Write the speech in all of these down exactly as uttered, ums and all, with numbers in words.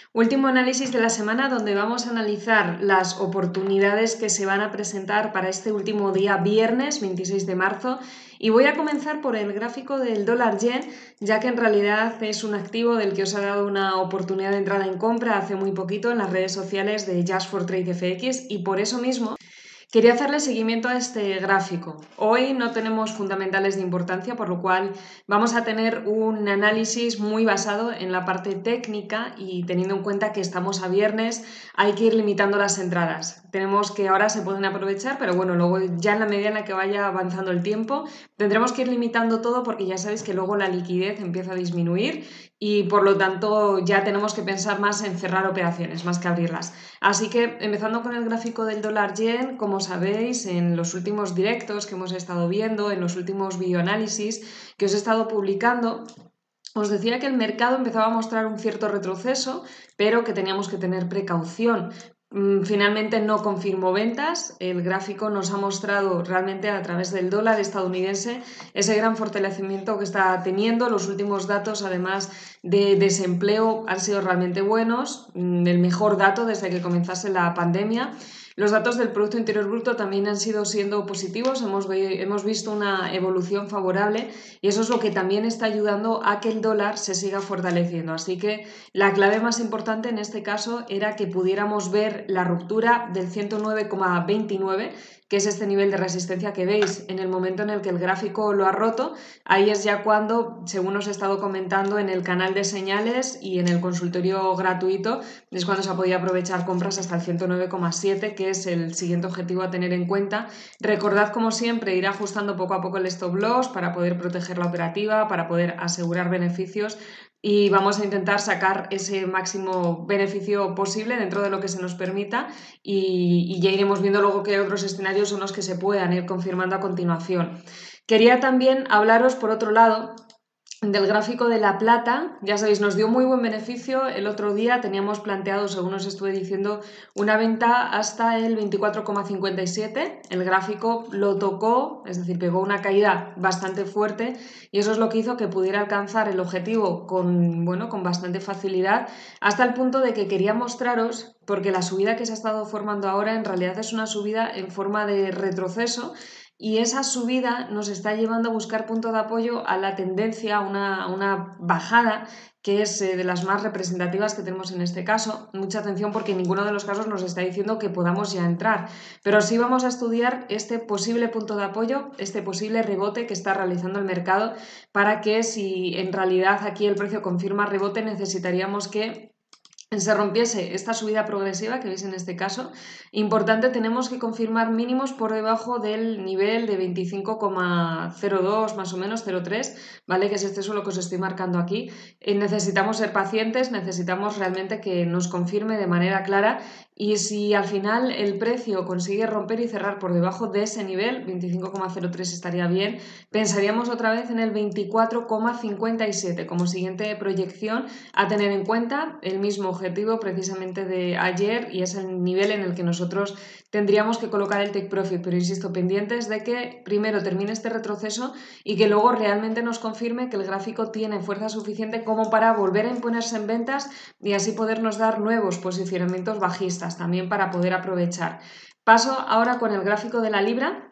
Último análisis de la semana donde vamos a analizar las oportunidades que se van a presentar para este último día viernes veintiséis de marzo y voy a comenzar por el gráfico del dólar yen, ya que en realidad es un activo del que os ha dado una oportunidad de entrada en compra hace muy poquito en las redes sociales de Just for Trade F X y por eso mismo quería hacerle seguimiento a este gráfico. Hoy no tenemos fundamentales de importancia, por lo cual vamos a tener un análisis muy basado en la parte técnica y teniendo en cuenta que estamos a viernes, hay que ir limitando las entradas. Tenemos que ahora se pueden aprovechar, pero bueno, luego ya en la medida en la que vaya avanzando el tiempo, tendremos que ir limitando todo porque ya sabéis que luego la liquidez empieza a disminuir y por lo tanto ya tenemos que pensar más en cerrar operaciones más que abrirlas. Así que empezando con el gráfico del dólar yen, como sabéis, en los últimos directos que hemos estado viendo, en los últimos videoanálisis que os he estado publicando, os decía que el mercado empezaba a mostrar un cierto retroceso, pero que teníamos que tener precaución. Finalmente no confirmó ventas, el gráfico nos ha mostrado realmente a través del dólar estadounidense ese gran fortalecimiento que está teniendo. Los últimos datos, además de desempleo, han sido realmente buenos, el mejor dato desde que comenzase la pandemia. Los datos del Producto Interior Bruto también han sido siendo positivos, hemos, hemos visto una evolución favorable y eso es lo que también está ayudando a que el dólar se siga fortaleciendo. Así que la clave más importante en este caso era que pudiéramos ver la ruptura del ciento nueve coma veintinueve, que es este nivel de resistencia que veis en el momento en el que el gráfico lo ha roto. Ahí es ya cuando, según os he estado comentando en el canal de señales y en el consultorio gratuito, es cuando se ha podido aprovechar compras hasta el ciento nueve coma siete, que es el siguiente objetivo a tener en cuenta. Recordad, como siempre, ir ajustando poco a poco el stop loss para poder proteger la operativa, para poder asegurar beneficios y vamos a intentar sacar ese máximo beneficio posible dentro de lo que se nos permita y, y ya iremos viendo luego qué otros escenarios son los que se puedan ir confirmando a continuación. Quería también hablaros, por otro lado, del gráfico de la plata. Ya sabéis, nos dio muy buen beneficio el otro día, teníamos planteado, según os estuve diciendo, una venta hasta el veinticuatro coma cincuenta y siete, el gráfico lo tocó, es decir, pegó una caída bastante fuerte y eso es lo que hizo que pudiera alcanzar el objetivo con, bueno, con bastante facilidad, hasta el punto de que quería mostraros, porque la subida que se ha estado formando ahora en realidad es una subida en forma de retroceso. Y esa subida nos está llevando a buscar punto de apoyo a la tendencia, a una, una bajada que es eh, de las más representativas que tenemos en este caso. Mucha atención porque en ninguno de los casos nos está diciendo que podamos ya entrar, pero sí vamos a estudiar este posible punto de apoyo, este posible rebote que está realizando el mercado, para que si en realidad aquí el precio confirma rebote necesitaríamos que se rompiese esta subida progresiva que veis en este caso. Importante, tenemos que confirmar mínimos por debajo del nivel de veinticinco coma cero dos, más o menos cero coma tres, ¿vale? Que es este suelo que os estoy marcando aquí. Eh, necesitamos ser pacientes, necesitamos realmente que nos confirme de manera clara y si al final el precio consigue romper y cerrar por debajo de ese nivel, veinticinco coma cero tres estaría bien, pensaríamos otra vez en el veinticuatro coma cincuenta y siete como siguiente proyección a tener en cuenta, el mismo objetivo precisamente de ayer y es el nivel en el que nosotros tendríamos que colocar el take profit, pero insisto, pendientes de que primero termine este retroceso y que luego realmente nos confirme que el gráfico tiene fuerza suficiente como para volver a imponerse en ventas y así podernos dar nuevos posicionamientos bajistas también para poder aprovechar. Paso ahora con el gráfico de la libra.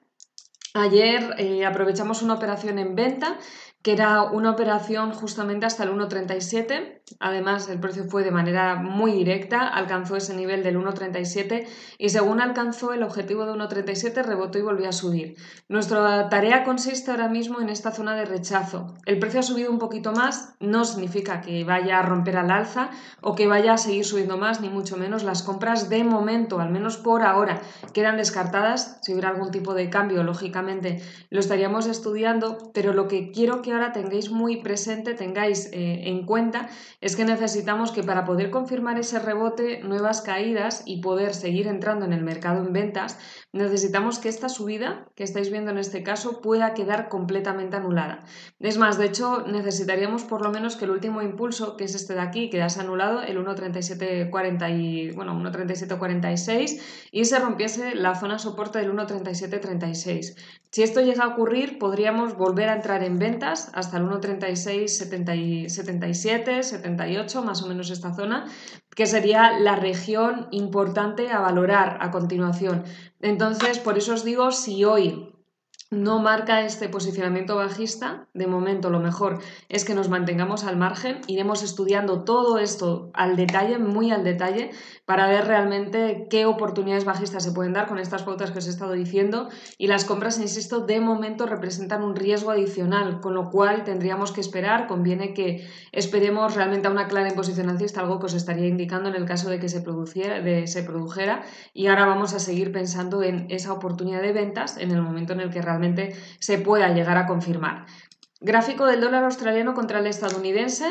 Ayer eh, aprovechamos una operación en venta que era una operación justamente hasta el uno coma treinta y siete, además el precio fue de manera muy directa, alcanzó ese nivel del uno coma treinta y siete y según alcanzó el objetivo de uno coma treinta y siete rebotó y volvió a subir. Nuestra tarea consiste ahora mismo en esta zona de rechazo. El precio ha subido un poquito más, no significa que vaya a romper al alza o que vaya a seguir subiendo más, ni mucho menos. Las compras de momento, al menos por ahora, quedan descartadas. Si hubiera algún tipo de cambio, lógicamente lo estaríamos estudiando, pero lo que quiero que ahora tengáis muy presente, tengáis eh, en cuenta, es que necesitamos que para poder confirmar ese rebote, nuevas caídas y poder seguir entrando en el mercado en ventas, necesitamos que esta subida que estáis viendo en este caso pueda quedar completamente anulada. Es más, de hecho, necesitaríamos por lo menos que el último impulso, que es este de aquí, quedase anulado, el uno coma treinta y siete cuarenta y, bueno, uno coma treinta y siete cuarenta y seis y se rompiese la zona soporte del uno coma treinta y siete treinta y seis. Si esto llega a ocurrir, podríamos volver a entrar en ventas ventas hasta el uno treinta y seis setenta y siete, setenta y ocho, más o menos esta zona, que sería la región importante a valorar a continuación. Entonces, por eso os digo, si hoy no marca este posicionamiento bajista, de momento lo mejor es que nos mantengamos al margen, iremos estudiando todo esto al detalle, muy al detalle, para ver realmente qué oportunidades bajistas se pueden dar con estas pautas que os he estado diciendo, y las compras, insisto, de momento representan un riesgo adicional, con lo cual tendríamos que esperar, conviene que esperemos realmente a una clara imposición alcista, algo que os estaría indicando en el caso de que se, produciera, de, se produjera, y ahora vamos a seguir pensando en esa oportunidad de ventas en el momento en el que realmente se pueda llegar a confirmar. Gráfico del dólar australiano contra el estadounidense.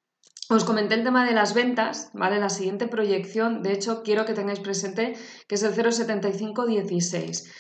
Os comenté el tema de las ventas, ¿vale? La siguiente proyección, de hecho, quiero que tengáis presente que es el cero coma setenta y cinco dieciséis.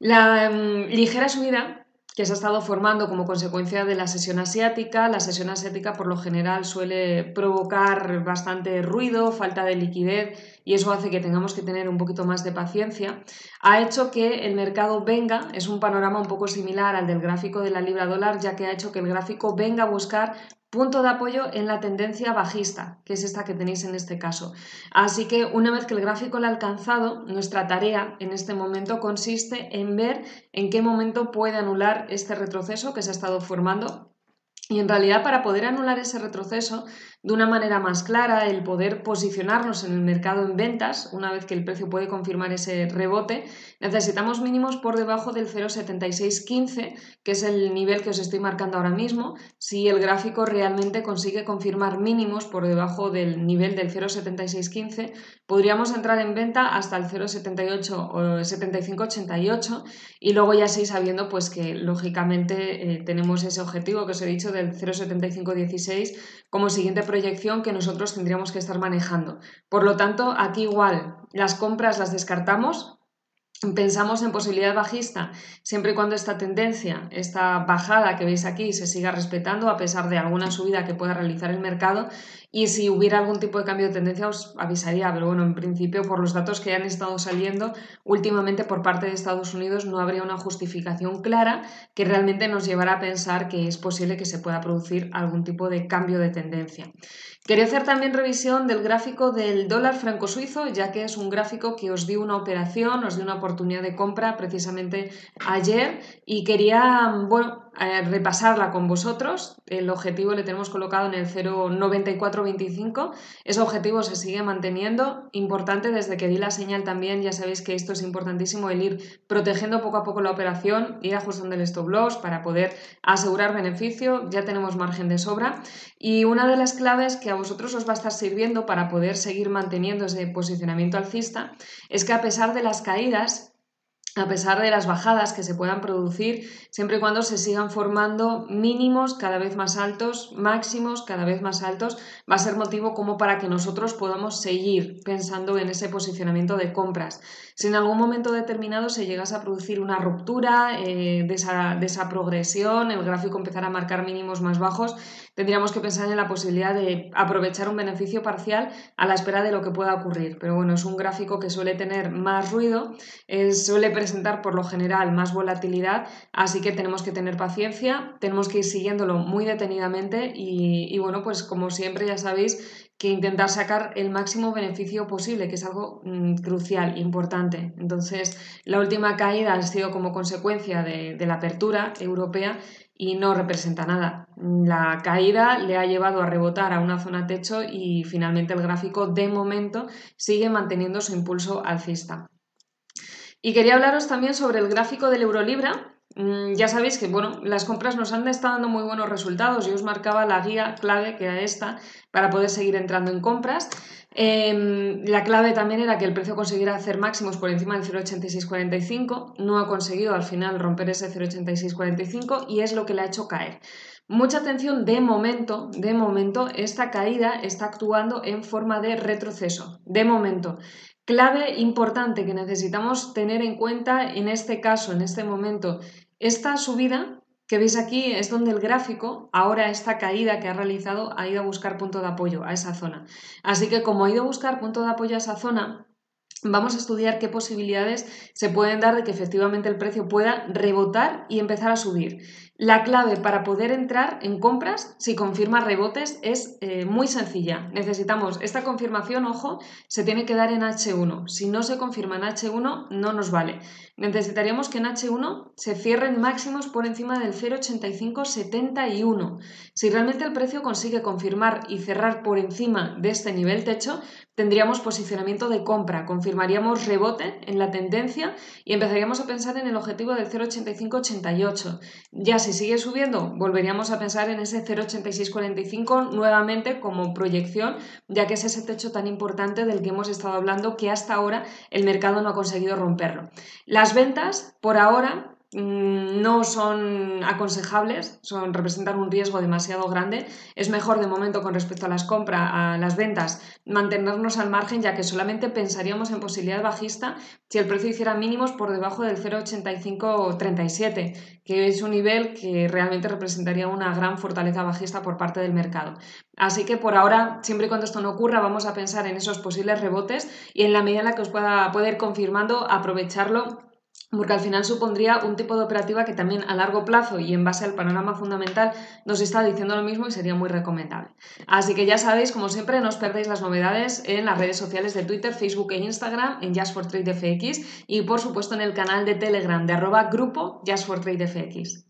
La um, ligera subida que se ha estado formando como consecuencia de la sesión asiática. La sesión asiática por lo general suele provocar bastante ruido, falta de liquidez, y eso hace que tengamos que tener un poquito más de paciencia. Ha hecho que el mercado venga, es un panorama un poco similar al del gráfico de la libra dólar, ya que ha hecho que el gráfico venga a buscar punto de apoyo en la tendencia bajista, que es esta que tenéis en este caso. Así que una vez que el gráfico lo ha alcanzado, nuestra tarea en este momento consiste en ver en qué momento puede anular este retroceso que se ha estado formando. Y en realidad, para poder anular ese retroceso de una manera más clara, el poder posicionarnos en el mercado en ventas, una vez que el precio puede confirmar ese rebote, necesitamos mínimos por debajo del cero coma setenta y seis quince, que es el nivel que os estoy marcando ahora mismo. Si el gráfico realmente consigue confirmar mínimos por debajo del nivel del cero coma setenta y seis quince, podríamos entrar en venta hasta el cero coma setenta y ocho o setenta y cinco ochenta y ocho, y luego ya sí sabiendo pues que lógicamente eh, tenemos ese objetivo que os he dicho del cero coma setenta y cinco dieciséis como siguiente proyección que nosotros tendríamos que estar manejando. Por lo tanto, aquí igual las compras las descartamos. Pensamos en posibilidad bajista siempre y cuando esta tendencia, esta bajada que veis aquí, se siga respetando a pesar de alguna subida que pueda realizar el mercado, y si hubiera algún tipo de cambio de tendencia os avisaría, pero bueno, en principio por los datos que han estado saliendo últimamente por parte de Estados Unidos no habría una justificación clara que realmente nos llevara a pensar que es posible que se pueda producir algún tipo de cambio de tendencia. Quería hacer también revisión del gráfico del dólar franco suizo, ya que es un gráfico que os dio una operación, os dio una oportunidad de compra precisamente ayer, y quería, bueno, eh, repasarla con vosotros. El objetivo le tenemos colocado en el cero coma noventa y cuatro veinticinco. Ese objetivo se sigue manteniendo. Importante, desde que di la señal también, ya sabéis que esto es importantísimo, el ir protegiendo poco a poco la operación, ir ajustando el stop loss para poder asegurar beneficio. Ya tenemos margen de sobra, y una de las claves que a vosotros os va a estar sirviendo para poder seguir manteniendo ese posicionamiento alcista es que a pesar de las caídas, a pesar de las bajadas que se puedan producir, siempre y cuando se sigan formando mínimos cada vez más altos, máximos cada vez más altos, va a ser motivo como para que nosotros podamos seguir pensando en ese posicionamiento de compras. Si en algún momento determinado se llegase a producir una ruptura eh, de, esa, de esa progresión, el gráfico empezara a marcar mínimos más bajos, tendríamos que pensar en la posibilidad de aprovechar un beneficio parcial a la espera de lo que pueda ocurrir. Pero bueno, es un gráfico que suele tener más ruido, eh, suele presentar por lo general más volatilidad, así que tenemos que tener paciencia, tenemos que ir siguiéndolo muy detenidamente y, y bueno, pues como siempre ya sabéis que intentar sacar el máximo beneficio posible, que es algo mmm, crucial, importante. Entonces, la última caída ha sido como consecuencia de, de la apertura europea y no representa nada. La caída le ha llevado a rebotar a una zona techo y finalmente el gráfico de momento sigue manteniendo su impulso alcista. Y quería hablaros también sobre el gráfico del euro-libra. Mm, ya sabéis que bueno, las compras nos han estado dando muy buenos resultados. Yo os marcaba la guía clave, que era esta, para poder seguir entrando en compras. Eh, la clave también era que el precio consiguiera hacer máximos por encima del cero coma ochenta y seis cuarenta y cinco. No ha conseguido al final romper ese cero coma ochenta y seis cuarenta y cinco y es lo que le ha hecho caer. Mucha atención, de momento, de momento, esta caída está actuando en forma de retroceso. De momento. Clave importante que necesitamos tener en cuenta en este caso, en este momento, esta subida que veis aquí es donde el gráfico, ahora esta caída que ha realizado, ha ido a buscar punto de apoyo a esa zona. Así que como ha ido a buscar punto de apoyo a esa zona, vamos a estudiar qué posibilidades se pueden dar de que efectivamente el precio pueda rebotar y empezar a subir. La clave para poder entrar en compras, si confirma rebotes, es eh, muy sencilla. Necesitamos esta confirmación, ojo, se tiene que dar en hache uno. Si no se confirma en hache uno, no nos vale. Necesitaríamos que en hache uno se cierren máximos por encima del cero coma ochenta y cinco setenta y uno. Si realmente el precio consigue confirmar y cerrar por encima de este nivel techo, tendríamos posicionamiento de compra, confirmaríamos rebote en la tendencia y empezaríamos a pensar en el objetivo del cero coma ochenta y cinco ochenta y ocho. Ya si sigue subiendo, volveríamos a pensar en ese cero coma ochenta y seis cuarenta y cinco nuevamente como proyección, ya que es ese techo tan importante del que hemos estado hablando que hasta ahora el mercado no ha conseguido romperlo. Las ventas, por ahora, no son aconsejables, son, representan un riesgo demasiado grande. Es mejor de momento con respecto a las compras, a las ventas, mantenernos al margen, ya que solamente pensaríamos en posibilidad bajista si el precio hiciera mínimos por debajo del cero coma ochenta y cinco treinta y siete, que es un nivel que realmente representaría una gran fortaleza bajista por parte del mercado. Así que por ahora, siempre y cuando esto no ocurra, vamos a pensar en esos posibles rebotes y en la medida en la que os pueda, pueda ir confirmando, aprovecharlo, porque al final supondría un tipo de operativa que también a largo plazo y en base al panorama fundamental nos está diciendo lo mismo y sería muy recomendable. Así que ya sabéis, como siempre, no os perdéis las novedades en las redes sociales de Twitter, Facebook e Instagram, en Just for Trade F X y por supuesto en el canal de Telegram de arroba grupo Just for Trade F X.